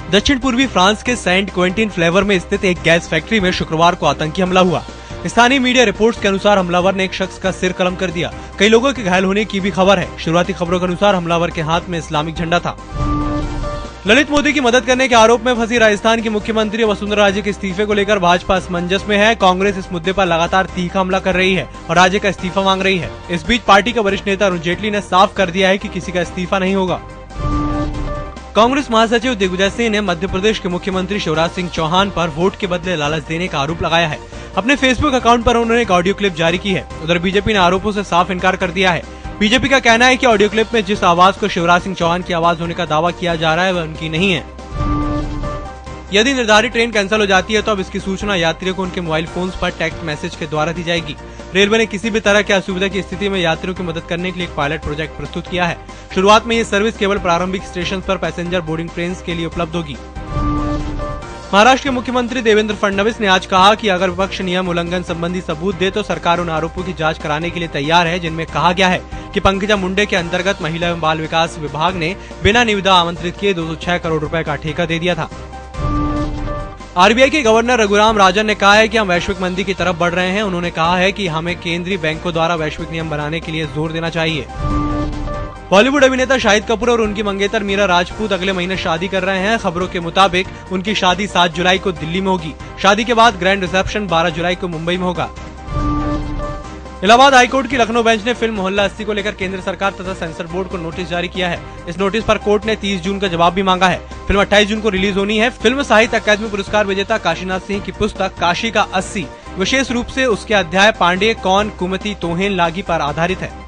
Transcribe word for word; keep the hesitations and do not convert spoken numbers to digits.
दक्षिण पूर्वी फ्रांस के सेंट क्वेंटिन फ्लेवर में स्थित एक गैस फैक्ट्री में शुक्रवार को आतंकी हमला हुआ। स्थानीय मीडिया रिपोर्ट्स के अनुसार हमलावर ने एक शख्स का सिर कलम कर दिया। कई लोगों के घायल होने की भी खबर है। शुरुआती खबरों के अनुसार हमलावर के हाथ में इस्लामिक झंडा था। ललित मोदी की मदद करने के आरोप में फंसी राजस्थान की मुख्यमंत्री वसुंधरा राजे के इस्तीफे को लेकर भाजपा असमंजस में है। कांग्रेस इस मुद्दे पर लगातार तीखा हमला कर रही है और राजे का इस्तीफा मांग रही है। इस बीच पार्टी का वरिष्ठ नेता अरुण जेटली ने साफ कर दिया है कि किसी का इस्तीफा नहीं होगा। कांग्रेस महासचिव दिग्विजय सिंह ने मध्य प्रदेश के मुख्यमंत्री शिवराज सिंह चौहान पर वोट के बदले लालच देने का आरोप लगाया है। अपने फेसबुक अकाउंट पर उन्होंने एक ऑडियो क्लिप जारी की है। उधर बीजेपी ने आरोपों से साफ इनकार कर दिया है। बीजेपी का कहना है कि ऑडियो क्लिप में जिस आवाज को शिवराज सिंह चौहान की आवाज होने का दावा किया जा रहा है वह उनकी नहीं है। यदि निर्धारित ट्रेन कैंसिल हो जाती है तो अब इसकी सूचना यात्रियों को उनके मोबाइल फोन्स पर टेक्स्ट मैसेज के द्वारा दी जाएगी। रेलवे ने किसी भी तरह की असुविधा की स्थिति में यात्रियों की मदद करने के लिए एक पायलट प्रोजेक्ट प्रस्तुत किया है। शुरुआत में ये सर्विस केवल प्रारंभिक स्टेशन पर पैसेंजर बोर्डिंग ट्रेन के लिए उपलब्ध होगी। महाराष्ट्र के मुख्यमंत्री देवेंद्र फडणवीस ने आज कहा कि अगर विपक्ष नियम उल्लंघन संबंधी सबूत दे तो सरकार उन आरोपों की जांच कराने के लिए तैयार है जिनमें कहा गया है कि पंकजा मुंडे के अंतर्गत महिला एवं बाल विकास विभाग ने बिना निविदा आमंत्रित किए दो सौ छह करोड़ रुपए का ठेका दे दिया था। आरबीआई के गवर्नर रघुराम राजन ने कहा है कि हम वैश्विक मंदी की तरफ बढ़ रहे हैं। उन्होंने कहा है कि हमें केंद्रीय बैंकों द्वारा वैश्विक नियम बनाने के लिए जोर देना चाहिए। बॉलीवुड अभिनेता शाहिद कपूर और उनकी मंगेतर मीरा राजपूत अगले महीने शादी कर रहे हैं। खबरों के मुताबिक उनकी शादी सात जुलाई को दिल्ली में होगी। शादी के बाद ग्रैंड रिसेप्शन बारह जुलाई को मुंबई में होगा। इलाहाबाद हाईकोर्ट की लखनऊ बेंच ने फिल्म मोहल्ला अस्सी को लेकर केंद्र सरकार तथा सेंसर बोर्ड को नोटिस जारी किया है। इस नोटिस पर कोर्ट ने तीस जून का जवाब भी मांगा है। फिल्म अट्ठाईस जून को रिलीज होनी है। फिल्म साहित्य अकादमी पुरस्कार विजेता काशीनाथ सिंह की पुस्तक काशी का अस्सी विशेष रूप से उसके अध्याय पांडे कौन कुमति तोहेन लागी पर आधारित है।